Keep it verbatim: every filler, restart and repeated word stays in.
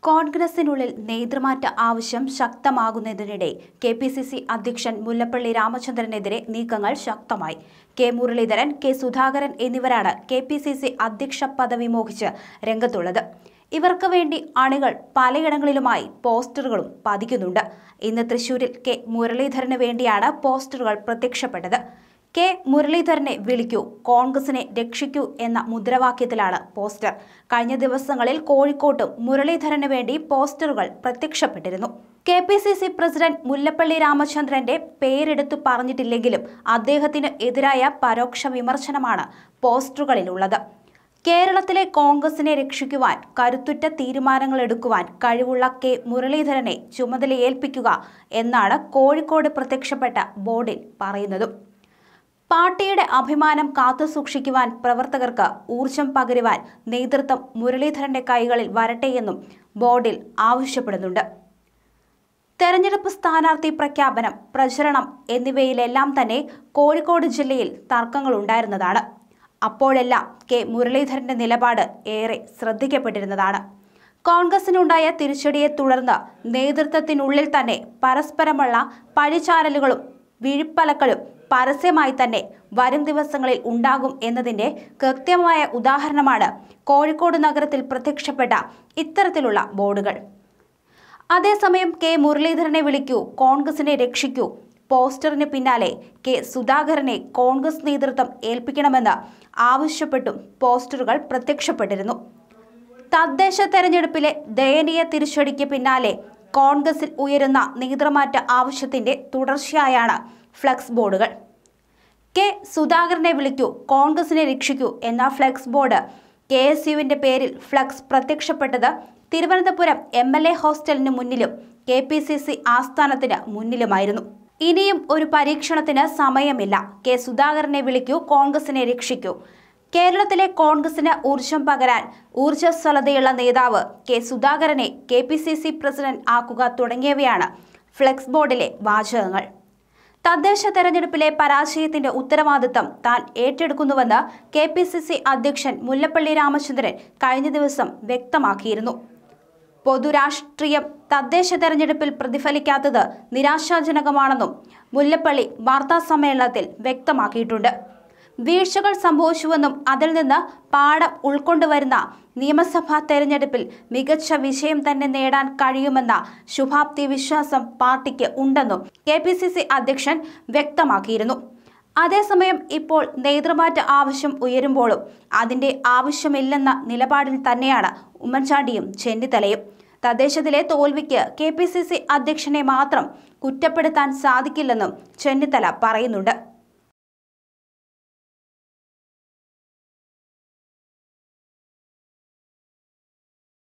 കോൺഗ്രസിനുള്ളിൽ നേതൃമാറ്റ ആവശ്യം ശക്തമാകുന്നതിനിടെ കെ പി സി സി അധ്യക്ഷൻ മുല്ലപ്പള്ളി രാമചന്ദ്രനെതിരെ നീക്കങ്ങൾ ശക്തമായി. കെ മുരളീധരൻ, കെ സുധാകരൻ എന്നിവരാണ് കെ പി സി സി അധ്യക്ഷ പദവി മോഹിച്ച് രംഗത്തുള്ളത്. ഇവർക്ക് വേണ്ടി അണികൾ പലയിടങ്ങളിലുമായി പോസ്റ്ററുകളും പതിക്കുന്നുണ്ട്. ഇന്ന് തൃശൂരിൽ കെ മുരളീധരന് വേണ്ടിയാണ് പോസ്റ്ററുകൾ പ്രത്യക്ഷപ്പെട്ടത്. കെ മുരളീധരനെ വിളിക്കൂ, കോൺഗ്രസിനെ രക്ഷിക്കൂ എന്ന മുദ്രാവാക്യത്തിലാണ് പോസ്റ്റർ. കഴിഞ്ഞ ദിവസങ്ങളിൽ കോഴിക്കോട്ടും മുരളീധരന് വേണ്ടി പോസ്റ്ററുകൾ പ്രത്യക്ഷപ്പെട്ടിരുന്നു. K P C C president Mullappally രാമചന്ദ്രന്റെ പേരെടുത്തു പറഞ്ഞിട്ടില്ലെങ്കിലും അദ്ദേഹത്തിന് എതിരായ പരോക്ഷ വിമർശനമാണ് പോസ്റ്ററുകളിലുള്ളത്. കേരളത്തിലെ കോൺഗ്രസിനെ രക്ഷിക്കുവാൻ കരുത്തുറ്റ തീരുമാനങ്ങൾ എടുക്കുവാൻ കഴിവുള്ള കെ മുരളീധരനെ ചുമതലയേൽപ്പിക്കുക എന്നാണ് കോഴിക്കോട് പ്രത്യക്ഷപ്പെട്ട ബോർഡിൽ പറയുന്നതും. പാർട്ടിയുടെ അഭിമാനം കാത്തുസൂക്ഷിക്കുവാൻ പ്രവർത്തകർക്ക് ഊർജം പകരുവാൻ നേതൃത്വം മുരളീധരന്റെ കൈകളിൽ വരട്ടെയെന്നും ബോർഡിൽ ആവശ്യപ്പെടുന്നുണ്ട്. തെരഞ്ഞെടുപ്പ് സ്ഥാനാർത്ഥി പ്രഖ്യാപനം, പ്രചരണം എന്നിവയിലെല്ലാം തന്നെ കോഴിക്കോട് ജില്ലയിൽ തർക്കങ്ങളുണ്ടായിരുന്നതാണ്. അപ്പോഴെല്ലാം കെ മുരളീധരന്റെ നിലപാട് ഏറെ ശ്രദ്ധിക്കപ്പെട്ടിരുന്നതാണ്. കോൺഗ്രസിനുണ്ടായ തിരിച്ചടിയെ തുടർന്ന് നേതൃത്വത്തിനുള്ളിൽ തന്നെ പരസ്പരമുള്ള പഴിചാരലുകളും വിഴിപ്പലക്കലും പരസ്യമായി തന്നെ വരും ദിവസങ്ങളിൽ ഉണ്ടാകും എന്നതിന്റെ കൃത്യമായ ഉദാഹരണമാണ് കോഴിക്കോട് നഗരത്തിൽ പ്രത്യക്ഷപ്പെട്ട ഇത്തരത്തിലുള്ള ബോർഡുകൾ. അതേസമയം കെ മുരളീധരനെ വിളിക്കൂ, കോൺഗ്രസിനെ രക്ഷിക്കൂ പോസ്റ്ററിന് പിന്നാലെ കെ സുധാകരനെ കോൺഗ്രസ് നേതൃത്വം ഏൽപ്പിക്കണമെന്ന് ആവശ്യപ്പെട്ടും പോസ്റ്ററുകൾ പ്രത്യക്ഷപ്പെട്ടിരുന്നു. തദ്ദേശ തെരഞ്ഞെടുപ്പിലെ ദയനീയ തിരിച്ചടിക്ക് പിന്നാലെ കോൺഗ്രസിൽ ഉയരുന്ന നേതൃമാറ്റ ആവശ്യത്തിന്റെ തുടർച്ചയായാണ് ഫ്ലക്സ് ബോർഡുകൾ. കെ സുധാകരനെ വിളിക്കൂ, കോൺഗ്രസിനെ രക്ഷിക്കൂ എന്ന ഫ്ലക്സ് ബോർഡ് കെ എസ് യുവിന്റെ പേരിൽ ഫ്ലക്സ് പ്രത്യക്ഷപ്പെട്ടത് തിരുവനന്തപുരം എം എൽ എ ഹോസ്റ്റലിന് മുന്നിലും കെ പി സി സി ആസ്ഥാനത്തിന് മുന്നിലുമായിരുന്നു. ഇനിയും ഒരു പരീക്ഷണത്തിന് സമയമില്ല. കെ സുധാകരനെ വിളിക്കൂ, കോൺഗ്രസിനെ രക്ഷിക്കൂ. കേരളത്തിലെ കോൺഗ്രസിന് ഊർജം പകരാൻ ഊർജ്ജസ്വലതയുള്ള നേതാവ് കെ സുധാകരനെ K P C C president ആക്കുക തുടങ്ങിയവയാണ് ഫ്ലെക്സ് ബോർഡിലെ വാചകങ്ങൾ. തദ്ദേശ തെരഞ്ഞെടുപ്പിലെ പരാജയത്തിന്റെ ഉത്തരവാദിത്തം താൻ ഏറ്റെടുക്കുന്നുവെന്ന് കെ പി സി സി അധ്യക്ഷൻ മുല്ലപ്പള്ളി രാമചന്ദ്രൻ കഴിഞ്ഞ ദിവസം വ്യക്തമാക്കിയിരുന്നു. പൊതുരാഷ്ട്രീയം തദ്ദേശ തെരഞ്ഞെടുപ്പിൽ പ്രതിഫലിക്കാത്തത് നിരാശാജനകമാണെന്നും മുല്ലപ്പള്ളി വാർത്താസമ്മേളനത്തിൽ വ്യക്തമാക്കിയിട്ടുണ്ട്. വീഴ്ചകൾ സംഭവിച്ചുവെന്നും അതിൽ നിന്ന് പാഠം ഉൾക്കൊണ്ടുവരുന്ന നിയമസഭാ തെരഞ്ഞെടുപ്പിൽ മികച്ച വിജയം തന്നെ നേടാൻ കഴിയുമെന്ന ശുഭാപ്തി വിശ്വാസം പാർട്ടിക്ക് ഉണ്ടെന്നും കെ പി സി സി അധ്യക്ഷൻ വ്യക്തമാക്കിയിരുന്നു. അതേസമയം ഇപ്പോൾ നേതൃമാറ്റ ആവശ്യം ഉയരുമ്പോഴും അതിന്റെ ആവശ്യമില്ലെന്ന നിലപാടിൽ തന്നെയാണ് ഉമ്മൻചാണ്ടിയും ചെന്നിത്തലയും. തദ്ദേശത്തിലെ തോൽവിക്ക് കെ പി സി സി അധ്യക്ഷനെ മാത്രം കുറ്റപ്പെടുത്താൻ സാധിക്കില്ലെന്നും ചെന്നിത്തല പറയുന്നുണ്ട്.